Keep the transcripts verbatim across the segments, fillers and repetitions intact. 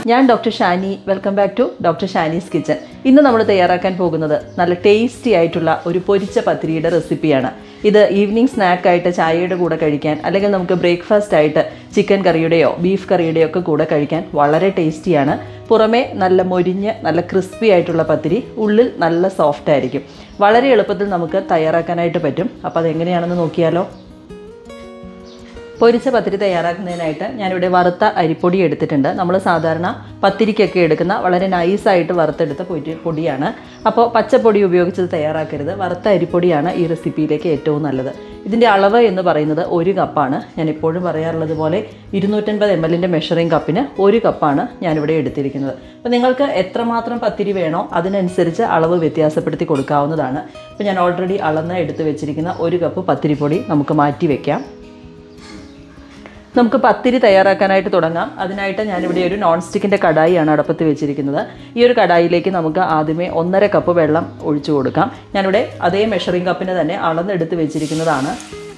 ഞാൻ doctor Shani. Welcome back to doctor Shani's kitchen. ഇന്ന് നമ്മൾ തയ്യാറാക്കാൻ പോകുന്നത് നല്ല ടേസ്റ്റി ആയിട്ടുള്ള ഒരു പൊരിച്ച പത്തിരിയുടെ റെസിപ്പിയാണ്. ഇത് ഈവനിങ് സ്നാക്കായിട്ട് ചായയുടെ കൂടെ കഴിക്കാൻ, അല്ലെങ്കിൽ നമുക്ക് ബ്രേക്ക്ഫാസ്റ്റ് ആയിട്ട് ചിക്കൻ കറിയുടെയോ ബീഫ് കറിയുടെയോ ഒക്കെ കൂടെ കഴിക്കാൻ വളരെ ടേസ്റ്റിയാണ്. പുറമേ നല്ല മൊരിഞ്ഞ് നല്ല ക്രിസ്പി ആയിട്ടുള്ള പത്തിരി, ഉള്ളിൽ നല്ല സോഫ്റ്റ് ആയിരിക്കും. വളരെ എളുപ്പത്തിൽ നമുക്ക് തയ്യാറാക്കാനായിട്ട് പറ്റും. അപ്പോൾ അതെങ്ങനെയാണെന്ന് നോക്കിയാലോ. പൊരിച്ച പത്തിരി തയ്യാറാക്കുന്നതിനായിട്ട് ഞാനിവിടെ വറുത്ത അരിപ്പൊടി എടുത്തിട്ടുണ്ട്. നമ്മൾ സാധാരണ പത്തിരിക്കൊക്കെ എടുക്കുന്ന വളരെ നൈസായിട്ട് വറുത്തെടുത്ത പൊരി പൊടിയാണ്. അപ്പോൾ പച്ചപ്പൊടി ഉപയോഗിച്ചത് തയ്യാറാക്കരുത്. വറുത്ത അരിപ്പൊടിയാണ് ഈ റെസിപ്പിയിലേക്ക് ഏറ്റവും നല്ലത്. ഇതിൻ്റെ അളവ് എന്ന് പറയുന്നത് ഒരു കപ്പാണ്. ഞാൻ എപ്പോഴും പറയാറുള്ളത് പോലെ ഇരുന്നൂറ്റൻപത് എം എല്ലിൻ്റെ മെഷറിംഗ് കപ്പിന് ഒരു കപ്പാണ് ഞാനിവിടെ എടുത്തിരിക്കുന്നത്. അപ്പോൾ നിങ്ങൾക്ക് എത്രമാത്രം പത്തിരി വേണോ അതിനനുസരിച്ച് അളവ് വ്യത്യാസപ്പെടുത്തി കൊടുക്കാവുന്നതാണ്. അപ്പോൾ ഞാൻ ഓൾറെഡി അളന്ന് എടുത്ത് വെച്ചിരിക്കുന്ന ഒരു കപ്പ് പത്തിരിപ്പൊടി നമുക്ക് മാറ്റി വയ്ക്കാം. നമുക്ക് പത്തിരി തയ്യാറാക്കാനായിട്ട് തുടങ്ങാം. അതിനായിട്ട് ഞാനിവിടെ ഒരു നോൺ സ്റ്റിക്കിൻ്റെ കടായിയാണ് അടുപ്പത്ത് വെച്ചിരിക്കുന്നത്. ഈ ഒരു കടായിലേക്ക് നമുക്ക് ആദ്യമേ ഒന്നര കപ്പ് വെള്ളം ഒഴിച്ചു കൊടുക്കാം. ഞാനിവിടെ അതേ മെഷറിംഗ് കപ്പിന് തന്നെ അളന്നെടുത്ത് വെച്ചിരിക്കുന്നതാണ്.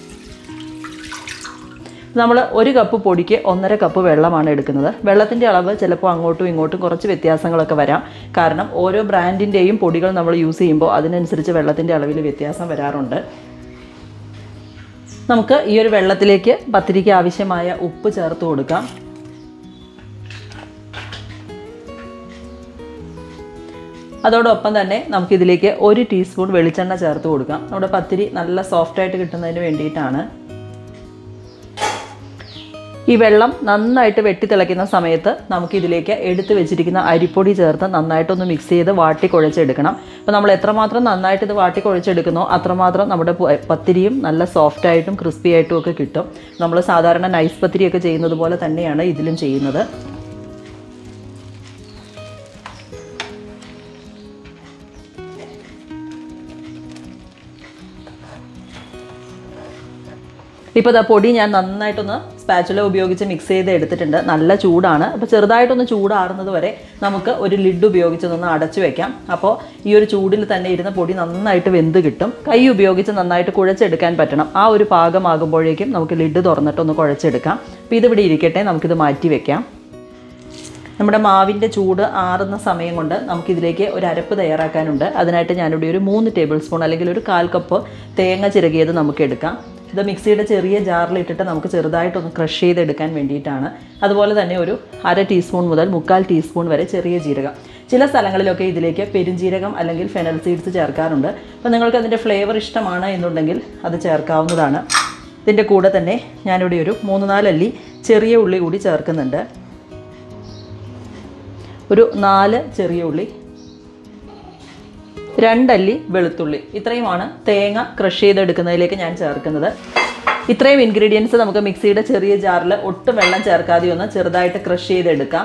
നമ്മൾ ഒരു കപ്പ് പൊടിക്ക് ഒന്നര കപ്പ് വെള്ളമാണ് എടുക്കുന്നത്. വെള്ളത്തിൻ്റെ അളവ് ചിലപ്പോൾ അങ്ങോട്ടും ഇങ്ങോട്ടും കുറച്ച് വ്യത്യാസങ്ങളൊക്കെ വരാം. കാരണം ഓരോ ബ്രാൻഡിൻ്റെയും പൊടികൾ നമ്മൾ യൂസ് ചെയ്യുമ്പോൾ അതിനനുസരിച്ച് വെള്ളത്തിൻ്റെ അളവിൽ വ്യത്യാസം വരാറുണ്ട്. നമുക്ക് ഈ ഒരു വെള്ളത്തിലേക്ക് പത്തിരിക്ക് ആവശ്യമായ ഉപ്പ് ചേർത്ത് കൊടുക്കാം. അതോടൊപ്പം തന്നെ നമുക്കിതിലേക്ക് ഒരു ടീസ്പൂൺ വെളിച്ചെണ്ണ ചേർത്ത് കൊടുക്കാം. നമ്മുടെ പത്തിരി നല്ല സോഫ്റ്റായിട്ട് കിട്ടുന്നതിന് വേണ്ടിയിട്ടാണ്. ഈ വെള്ളം നന്നായിട്ട് വെട്ടി തിളയ്ക്കുന്ന സമയത്ത് നമുക്കിതിലേക്ക് എടുത്ത് വെച്ചിരിക്കുന്ന അരിപ്പൊടി ചേർത്ത് നന്നായിട്ടൊന്ന് മിക്സ് ചെയ്ത് വാട്ടി കുഴച്ചെടുക്കണം. അപ്പോൾ നമ്മൾ എത്രമാത്രം നന്നായിട്ട് ഇത് വാട്ടി കുഴച്ചെടുക്കുന്നോ അത്രമാത്രം നമ്മുടെ പത്തിരിയും നല്ല സോഫ്റ്റായിട്ടും ക്രിസ്പി ആയിട്ടും ഒക്കെ കിട്ടും. നമ്മൾ സാധാരണ നൈസ് പത്തിരിയൊക്കെ ചെയ്യുന്നത് പോലെ തന്നെയാണ് ഇതിലും ചെയ്യുന്നത്. ഇപ്പോൾ ഇതാ പൊടി ഞാൻ നന്നായിട്ടൊന്ന് സ്പാച്ചുല ഉപയോഗിച്ച് മിക്സ് ചെയ്ത് എടുത്തിട്ടുണ്ട്. നല്ല ചൂടാണ്. അപ്പോൾ ചെറുതായിട്ടൊന്ന് ചൂടാറുന്നത് വരെ നമുക്ക് ഒരു ലിഡ് ഉപയോഗിച്ചൊന്ന് അടച്ചു വെക്കാം. അപ്പോൾ ഈ ഒരു ചൂടിൽ തന്നെ ഇരുന്ന പൊടി നന്നായിട്ട് വെന്ത് കിട്ടും. കൈ ഉപയോഗിച്ച് നന്നായിട്ട് കുഴച്ചെടുക്കാൻ പറ്റണം. ആ ഒരു പാകമാകുമ്പോഴേക്കും നമുക്ക് ലിഡ് തുറന്നിട്ടൊന്ന് കുഴച്ചെടുക്കാം. അപ്പോൾ ഇതിവിടെ ഇരിക്കട്ടെ, നമുക്കിത് മാറ്റി വെക്കാം. നമ്മുടെ മാവിൻ്റെ ചൂട് ആറുന്ന സമയം കൊണ്ട് നമുക്കിതിലേക്ക് ഒരു അരപ്പ് തയ്യാറാക്കാനുണ്ട്. അതിനായിട്ട് ഞാനിവിടെ ഒരു മൂന്ന് ടേബിൾ സ്പൂൺ അല്ലെങ്കിൽ ഒരു കാൽ കപ്പ് തേങ്ങ ചിരകിയത് നമുക്ക് എടുക്കാം. ഇത് മിക്സിയുടെ ചെറിയ ജാറിലിട്ടിട്ട് നമുക്ക് ചെറുതായിട്ടൊന്ന് ക്രഷ് ചെയ്തെടുക്കാൻ വേണ്ടിയിട്ടാണ്. അതുപോലെ തന്നെ ഒരു അര ടീസ്പൂൺ മുതൽ മുക്കാൽ ടീസ്പൂൺ വരെ ചെറിയ ജീരകം. ചില സ്ഥലങ്ങളിലൊക്കെ ഇതിലേക്ക് പെരുംജീരകം അല്ലെങ്കിൽ ഫെനൽ സീഡ്സ് ചേർക്കാറുണ്ട്. അപ്പോൾ നിങ്ങൾക്ക് അതിൻ്റെ ഫ്ലേവർ ഇഷ്ടമാണ് എന്നുണ്ടെങ്കിൽ അത് ചേർക്കാവുന്നതാണ്. ഇതിൻ്റെ കൂടെ തന്നെ ഞാനിവിടെ ഒരു മൂന്ന് നാലല്ലി ചെറിയ ഉള്ളി കൂടി ചേർക്കുന്നുണ്ട്. ഒരു നാല് ചെറിയ ഉള്ളി, രണ്ടല്ലി വെളുത്തുള്ളി, ഇത്രയുമാണ് തേങ്ങ ക്രഷ് ചെയ്തെടുക്കുന്നതിലേക്ക് ഞാൻ ചേർക്കുന്നത്. ഇത്രയും ഇൻഗ്രീഡിയൻസ് നമുക്ക് മിക്സിയുടെ ചെറിയ ജാറിൽ ഒട്ടും വെള്ളം ചേർക്കാതെ ഒന്ന് ചെറുതായിട്ട് ക്രഷ് ചെയ്തെടുക്കാം.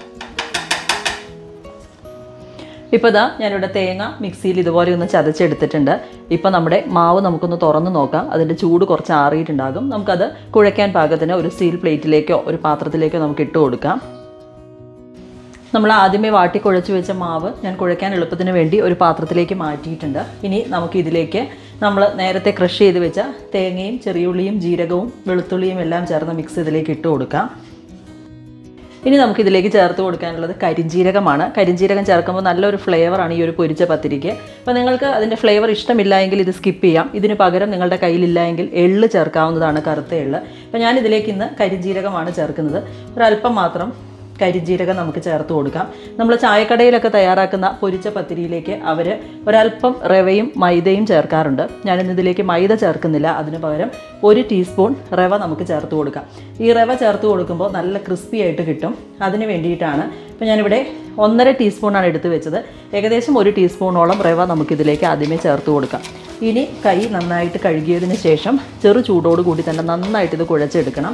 ഇപ്പോൾ ഇതാ ഞാനിവിടെ തേങ്ങ മിക്സിയിൽ ഇതുപോലെ ഒന്ന് ചതച്ചെടുത്തിട്ടുണ്ട്. ഇപ്പോൾ നമ്മുടെ മാവ് നമുക്കൊന്ന് തുറന്ന് നോക്കാം. അതിൻ്റെ ചൂട് കുറച്ച് ആറിയിട്ടുണ്ടാകും. നമുക്കത് കുഴയ്ക്കാൻ പാകത്തിന് ഒരു സ്റ്റീൽ പ്ലേറ്റിലേക്കോ ഒരു പാത്രത്തിലേക്കോ നമുക്ക് ഇട്ട് കൊടുക്കാം. നമ്മൾ ആദ്യമേ വാട്ടി കുഴച്ച് വെച്ച മാവ് ഞാൻ കുഴയ്ക്കാൻ എളുപ്പത്തിന് വേണ്ടി ഒരു പാത്രത്തിലേക്ക് മാറ്റിയിട്ടുണ്ട്. ഇനി നമുക്കിതിലേക്ക് നമ്മൾ നേരത്തെ ക്രഷ് ചെയ്ത് വെച്ച തേങ്ങയും ചെറിയുള്ളിയും ജീരകവും വെളുത്തുള്ളിയും എല്ലാം ചേർന്ന് മിക്സ് ഇതിലേക്ക് ഇട്ട് കൊടുക്കാം. ഇനി നമുക്കിതിലേക്ക് ചേർത്ത് കൊടുക്കാനുള്ളത് കരിഞ്ജീരകമാണ്. കരിഞ്ജീരകം ചേർക്കുമ്പോൾ നല്ലൊരു ഫ്ലേവറാണ് ഈ ഒരു പൊരിച്ച പത്തിരിക്ക്. അപ്പോൾ നിങ്ങൾക്ക് അതിൻ്റെ ഫ്ലേവർ ഇഷ്ടമില്ല എങ്കിൽ ഇത് സ്കിപ്പ് ചെയ്യാം. ഇതിന് പകരം നിങ്ങളുടെ കയ്യിലില്ല എങ്കിൽ എള്ള് ചേർക്കാവുന്നതാണ്, കറുത്ത എള്ള്. അപ്പോൾ ഞാൻ ഇതിലേക്ക് ഇന്ന് കരിഞ്ജീരകമാണ് ചേർക്കുന്നത്. ഒരല്പം മാത്രം കരിഞ്ജീരകം നമുക്ക് ചേർത്ത് കൊടുക്കാം. നമ്മൾ ചായക്കടയിലൊക്കെ തയ്യാറാക്കുന്ന പൊരിച്ച പത്തിരിയിലേക്ക് അവർ ഒരല്പം റവയും മൈദയും ചേർക്കാറുണ്ട്. ഞാനിന്ന് ഇതിലേക്ക് മൈദ ചേർക്കുന്നില്ല. അതിന് പകരം ഒരു ടീസ്പൂൺ റവ നമുക്ക് ചേർത്ത് കൊടുക്കാം. ഈ റവ ചേർത്ത് കൊടുക്കുമ്പോൾ നല്ല ക്രിസ്പി ആയിട്ട് കിട്ടും. അതിന് വേണ്ടിയിട്ടാണ്. അപ്പോൾ ഞാനിവിടെ ഒന്നര ടീസ്പൂണാണ് എടുത്ത് വെച്ചത്. ഏകദേശം ഒരു ടീസ്പൂണോളം റവ നമുക്കിതിലേക്ക് ആദ്യമേ ചേർത്ത് കൊടുക്കാം. ഇനി കൈ നന്നായിട്ട് കഴുകിയതിന് ശേഷം ചെറു ചൂടോട് കൂടി തന്നെ നന്നായിട്ട് ഇത് കുഴച്ചെടുക്കണം.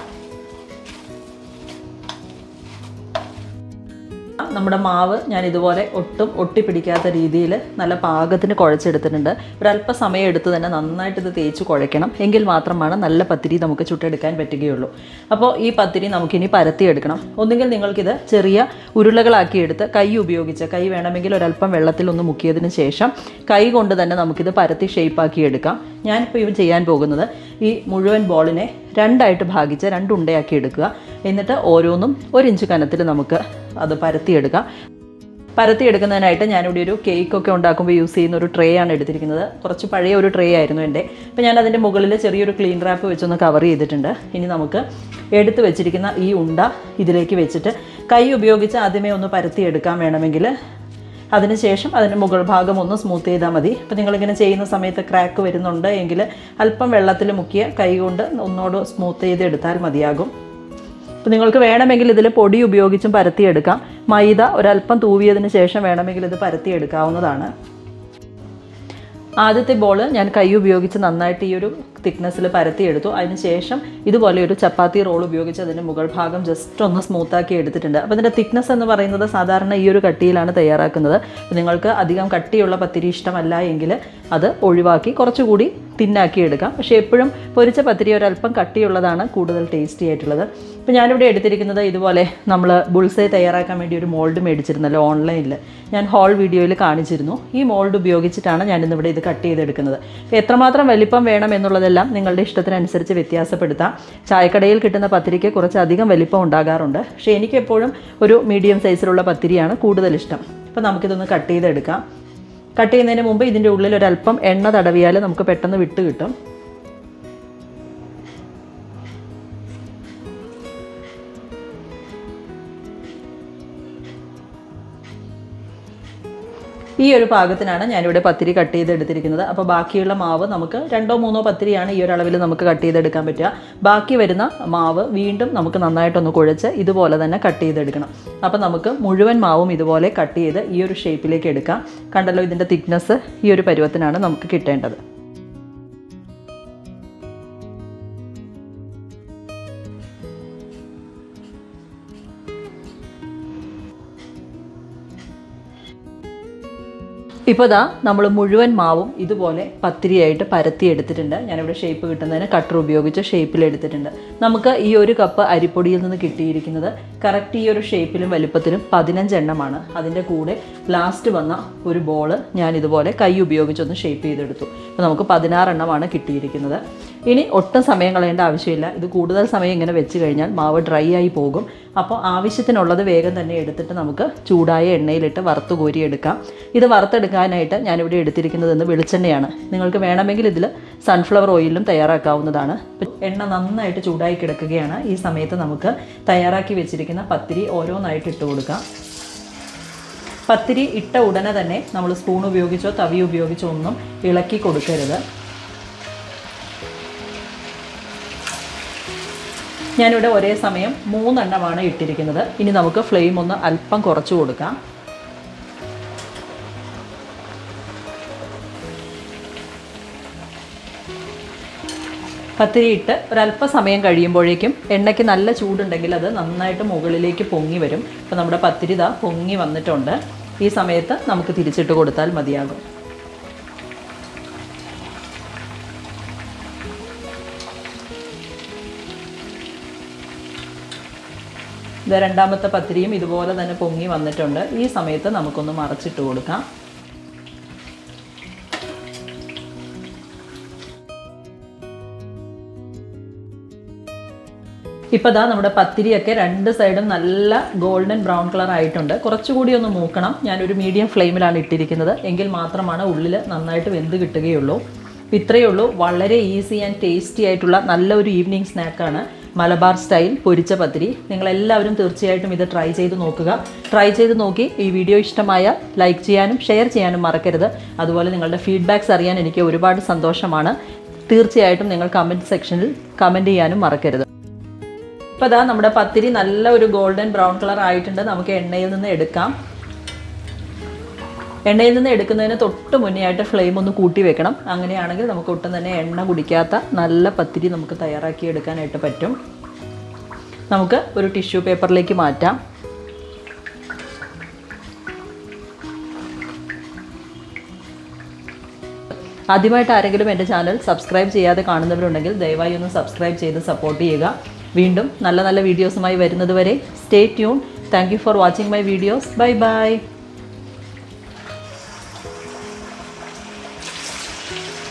നമ്മുടെ മാവ് ഞാൻ ഇതുപോലെ ഒട്ടും ഒട്ടിപ്പിടിക്കാത്ത രീതിയിൽ നല്ല പാകത്തിന് കുഴച്ചെടുത്തിട്ടുണ്ട്. ഒരല്പ സമയം എടുത്ത് തന്നെ നന്നായിട്ട് ഇത് തേച്ച് കുഴയ്ക്കണം. എങ്കിൽ മാത്രമാണ് നല്ല പത്തിരി നമുക്ക് ചുട്ടെടുക്കാൻ പറ്റുകയുള്ളൂ. അപ്പോൾ ഈ പത്തിരി നമുക്കിനി പരത്തിയെടുക്കണം. ഒന്നുകിൽ നിങ്ങൾക്കിത് ചെറിയ ഉരുളകളാക്കി എടുത്ത് കൈ ഉപയോഗിച്ച്, കൈ വേണമെങ്കിൽ ഒരല്പം വെള്ളത്തിൽ ഒന്ന് മുക്കിയതിന് ശേഷം കൈ കൊണ്ട് തന്നെ നമുക്കിത് പരത്തി ഷേപ്പാക്കി എടുക്കാം. ഞാനിപ്പോൾ ഇവ ചെയ്യാൻ പോകുന്നത് ഈ മുഴുവൻ ബോളിനെ രണ്ടായിട്ട് ഭാഗിച്ച് രണ്ടുണ്ടയാക്കി എടുക്കുക. എന്നിട്ട് ഓരോന്നും ഒരു ഇഞ്ച് കനത്തിൽ നമുക്ക് അത് പരത്തിയെടുക്കാം. പരത്തിയെടുക്കുന്നതിനായിട്ട് ഞാനിവിടെ ഒരു കേക്കൊക്കെ ഉണ്ടാക്കുമ്പോൾ യൂസ് ചെയ്യുന്ന ഒരു ട്രേ ആണ് എടുത്തിരിക്കുന്നത്. കുറച്ച് പഴയ ഒരു ട്രേ ആയിരുന്നു എൻ്റെ. അപ്പോൾ ഞാൻ അതിൻ്റെ മുകളിൽ ചെറിയൊരു ക്ലീൻ റാപ്പ് വെച്ചൊന്ന് കവർ ചെയ്തിട്ടുണ്ട്. ഇനി നമുക്ക് എടുത്ത് വെച്ചിരിക്കുന്ന ഈ ഉണ്ട ഇതിലേക്ക് വെച്ചിട്ട് കൈ ഉപയോഗിച്ച് ആദ്യമേ ഒന്ന് പരത്തിയെടുക്കാൻ വേണമെങ്കിൽ. അതിനുശേഷം അതിൻ്റെ മുകൾ ഭാഗം ഒന്ന് സ്മൂത്ത് ചെയ്താൽ മതി. അപ്പോൾ നിങ്ങളിങ്ങനെ ചെയ്യുന്ന സമയത്ത് ക്രാക്ക് വരുന്നുണ്ട് എങ്കിൽ അല്പം വെള്ളത്തിൽ മുക്കിയ കൈ കൊണ്ട് ഒന്നോട് സ്മൂത്ത് ചെയ്ത് എടുത്താൽ മതിയാകും. അപ്പോൾ നിങ്ങൾക്ക് വേണമെങ്കിൽ ഇതിൽ പൊടി ഉപയോഗിച്ചും പരത്തിയെടുക്കാം. മൈദ ഒരല്പം തൂവിയതിന് ശേഷം വേണമെങ്കിൽ ഇത് പരത്തിയെടുക്കാവുന്നതാണ്. ആദ്യത്തെ ബോൾ ഞാൻ കൈ ഉപയോഗിച്ച് നന്നായിട്ട് ഈ ഒരു തിക്നെസ്സിൽ പരത്തിയെടുത്തു. അതിന് ശേഷം ഇതുപോലെ ഒരു ചപ്പാത്തി റോൾ ഉപയോഗിച്ച് അതിൻ്റെ മുകൾ ഭാഗം ജസ്റ്റ് ഒന്ന് സ്മൂത്താക്കി എടുത്തിട്ടുണ്ട്. അപ്പോൾ ഇതിൻ്റെ തിക്നെസ് എന്ന് പറയുന്നത് സാധാരണ ഈ ഒരു കട്ടിയിലാണ് തയ്യാറാക്കുന്നത്. നിങ്ങൾക്ക് അധികം കട്ടിയുള്ള പത്തിരി ഇഷ്ടമല്ല എങ്കിൽ അത് ഒഴിവാക്കി കുറച്ചുകൂടി തിന്നാക്കി എടുക്കാം. പക്ഷേ എപ്പോഴും പൊരിച്ച പത്തിരി ഒരല്പം കട്ടിയുള്ളതാണ് കൂടുതൽ ടേസ്റ്റി ആയിട്ടുള്ളത്. ഇപ്പോൾ ഞാനിവിടെ എടുത്തിരിക്കുന്നത് ഇതുപോലെ നമ്മൾ ബുൾസൈ തയ്യാറാക്കാൻ വേണ്ടി ഒരു മോൾഡ് മേടിച്ചിരുന്നല്ലോ ഓൺലൈനിൽ. ഞാൻ ഹോൾ വീഡിയോയിൽ കാണിച്ചിരുന്നു. ഈ മോൾഡ് ഉപയോഗിച്ചിട്ടാണ് ഞാനിന്നിവിടെ ഇത് കട്ട് ചെയ്തെടുക്കുന്നത്. അപ്പോൾ എത്രമാത്രം വലിപ്പം വേണം എന്നുള്ളതെല്ലാം നിങ്ങളുടെ ഇഷ്ടത്തിനനുസരിച്ച് വ്യത്യാസപ്പെടുത്താം. ചായക്കടയിൽ കിട്ടുന്ന പത്തിരിക്ക് കുറച്ചധികം വലിപ്പം ഉണ്ടാകാറുണ്ട്. പക്ഷേ എനിക്കെപ്പോഴും ഒരു മീഡിയം സൈസിലുള്ള പത്തിരിയാണ് കൂടുതൽ ഇഷ്ടം. അപ്പോൾ നമുക്കിതൊന്ന് കട്ട് ചെയ്തെടുക്കാം. കട്ട് ചെയ്യുന്നതിന് മുമ്പ് ഇതിൻ്റെ ഉള്ളിൽ ഒരല്പം എണ്ണ തടവിയാൽ നമുക്ക് പെട്ടെന്ന് വിട്ട് കിട്ടും. ഈ ഒരു പാകത്തിനാണ് ഞാനിവിടെ പത്തിരി കട്ട് ചെയ്തെടുത്തിരിക്കുന്നത്. അപ്പോൾ ബാക്കിയുള്ള മാവ് നമുക്ക് രണ്ടോ മൂന്നോ പത്തിരിയാണ് ഈ ഒരു അളവിൽ നമുക്ക് കട്ട് ചെയ്തെടുക്കാൻ പറ്റുക. ബാക്കി വരുന്ന മാവ് വീണ്ടും നമുക്ക് നന്നായിട്ടൊന്ന് കുഴച്ച് ഇതുപോലെ തന്നെ കട്ട് ചെയ്തെടുക്കണം. അപ്പോൾ നമുക്ക് മുഴുവൻ മാവും ഇതുപോലെ കട്ട് ചെയ്ത് ഈ ഒരു ഷേപ്പിലേക്ക് എടുക്കാം. കണ്ടല്ലോ, ഇതിൻ്റെ തിക്നെസ് ഈ ഒരു പരുവത്തിനാണ് നമുക്ക് കിട്ടേണ്ടത്. ഇപ്പോൾ ദാ നമ്മൾ മുഴുവൻ മാവും ഇതുപോലെ പത്തിരിയായിട്ട് പരത്തി എടുത്തിട്ടുണ്ട്. ഞാനിവിടെ ഷേപ്പ് കിട്ടുന്നതിന് കട്ടർ ഉപയോഗിച്ച് ഷേപ്പിലെടുത്തിട്ടുണ്ട്. നമുക്ക് ഈ ഒരു കപ്പ് അരിപ്പൊടിയിൽ നിന്ന് കിട്ടിയിരിക്കുന്നത് കറക്റ്റ് ഈ ഒരു ഷേപ്പിലും വലുപ്പത്തിലും പതിനഞ്ചെണ്ണമാണ്. അതിൻ്റെ കൂടെ ലാസ്റ്റ് വന്ന ഒരു ബോൾ ഞാൻ ഇതുപോലെ കൈ ഉപയോഗിച്ചൊന്ന് ഷേപ്പ് ചെയ്തെടുത്തു. അപ്പോൾ നമുക്ക് പതിനാറെണ്ണമാണ് കിട്ടിയിരിക്കുന്നത്. ഇനി ഒട്ടും സമയം കളയേണ്ട ആവശ്യമില്ല. ഇത് കൂടുതൽ സമയം ഇങ്ങനെ വെച്ച് കഴിഞ്ഞാൽ മാവ് ഡ്രൈ ആയി പോകും. അപ്പോൾ ആവശ്യത്തിനുള്ളത് വേഗം തന്നെ എടുത്തിട്ട് നമുക്ക് ചൂടായ എണ്ണയിലിട്ട് വറുത്ത് കോരിയെടുക്കാം. ഇത് വറുത്തെടുക്കാനായിട്ട് ഞാനിവിടെ എടുത്തിരിക്കുന്നത് വെളിച്ചെണ്ണയാണ്. നിങ്ങൾക്ക് വേണമെങ്കിൽ ഇതിൽ സൺഫ്ലവർ ഓയിലും തയ്യാറാക്കാവുന്നതാണ്. എണ്ണ നന്നായിട്ട് ചൂടായി കിടക്കുകയാണ്. ഈ സമയത്ത് നമുക്ക് തയ്യാറാക്കി വെച്ചിരിക്കുന്ന പത്തിരി ഓരോന്നായിട്ട് ഇട്ട് കൊടുക്കാം. പത്തിരി ഇട്ട ഉടനെ തന്നെ നമ്മൾ സ്പൂൺ ഉപയോഗിച്ചോ തവി ഉപയോഗിച്ചോ ഒന്നും ഇളക്കി കൊടുക്കരുത്. ഞാനിവിടെ ഒരേ സമയം മൂന്നെണ്ണമാണ് ഇട്ടിരിക്കുന്നത്. ഇനി നമുക്ക് ഫ്ലെയിം ഒന്ന് അല്പം കുറച്ച് കൊടുക്കാം. പത്തിരി ഇട്ട് ഒരല്പസമയം കഴിയുമ്പോഴേക്കും എണ്ണയ്ക്ക് നല്ല ചൂടുണ്ടെങ്കിൽ അത് നന്നായിട്ട് മുകളിലേക്ക് പൊങ്ങി വരും. അപ്പോൾ നമ്മുടെ പത്തിരി ഇതാ പൊങ്ങി വന്നിട്ടുണ്ട്. ഈ സമയത്ത് നമുക്ക് തിരിച്ചിട്ട് കൊടുത്താൽ മതിയാകും. ഇത് രണ്ടാമത്തെ പത്തിരിയും ഇതുപോലെ തന്നെ പൊങ്ങി വന്നിട്ടുണ്ട്. ഈ സമയത്ത് നമുക്കൊന്ന് മറച്ചിട്ട് കൊടുക്കാം. ഇപ്പോൾ ദാ നമ്മുടെ പത്തിരിയൊക്കെ രണ്ട് സൈഡും നല്ല ഗോൾഡൻ ബ്രൗൺ കളർ ആയിട്ടുണ്ട്. കുറച്ചുകൂടി ഒന്ന് മൂക്കണം. ഞാനൊരു മീഡിയം ഫ്ലെയിമിലാണ് ഇട്ടിരിക്കുന്നത്. എങ്കിൽ മാത്രമാണ് ഉള്ളിൽ നന്നായിട്ട് വെന്ത് കിട്ടുകയുള്ളൂ. ഇത്രയേ ഉള്ളൂ. വളരെ ഈസി ആൻഡ് ടേസ്റ്റി ആയിട്ടുള്ള നല്ലൊരു ഈവനിങ് സ്നാക്കാണ് മലബാർ സ്റ്റൈൽ പൊരിച്ച പത്തിരി. നിങ്ങളെല്ലാവരും തീർച്ചയായിട്ടും ഇത് ട്രൈ ചെയ്ത് നോക്കുക. ട്രൈ ചെയ്ത് നോക്കി ഈ വീഡിയോ ഇഷ്ടമായ ലൈക്ക് ചെയ്യാനും ഷെയർ ചെയ്യാനും മറക്കരുത്. അതുപോലെ നിങ്ങളുടെ ഫീഡ്ബാക്ക്സ് അറിയാൻ എനിക്ക് ഒരുപാട് സന്തോഷമാണ്. തീർച്ചയായിട്ടും നിങ്ങൾ കമൻറ്റ് സെക്ഷനിൽ കമൻറ്റ് ചെയ്യാനും മറക്കരുത്. ഇപ്പോൾ അതാ നമ്മുടെ പത്തിരി നല്ല ഒരു ഗോൾഡൻ ബ്രൗൺ കളർ ആയിട്ടുണ്ട്. നമുക്ക് എണ്ണയിൽ നിന്ന് എടുക്കാം. എണ്ണയിൽ നിന്ന് എടുക്കുന്നതിന് തൊട്ട് മുന്നേ ആയിട്ട് ഫ്ലെയിം ഒന്ന് കൂട്ടി വെക്കണം. അങ്ങനെയാണെങ്കിൽ നമുക്ക് ഒട്ടും തന്നെ എണ്ണ കുടിക്കാത്ത നല്ല പത്തിരി നമുക്ക് തയ്യാറാക്കി എടുക്കാനായിട്ട് പറ്റും. നമുക്ക് ഒരു ടിഷ്യൂ പേപ്പറിലേക്ക് മാറ്റാം. ആദ്യമായിട്ട് ആരെങ്കിലും എൻ്റെ ചാനൽ സബ്സ്ക്രൈബ് ചെയ്യാതെ കാണുന്നവരുണ്ടെങ്കിൽ ദയവായി ഒന്ന് സബ്സ്ക്രൈബ് ചെയ്ത് സപ്പോർട്ട് ചെയ്യുക. വീണ്ടും നല്ല നല്ല വീഡിയോസുമായി വരുന്നത് വരെ stay tune. Thank you for watching my videos. Bye by.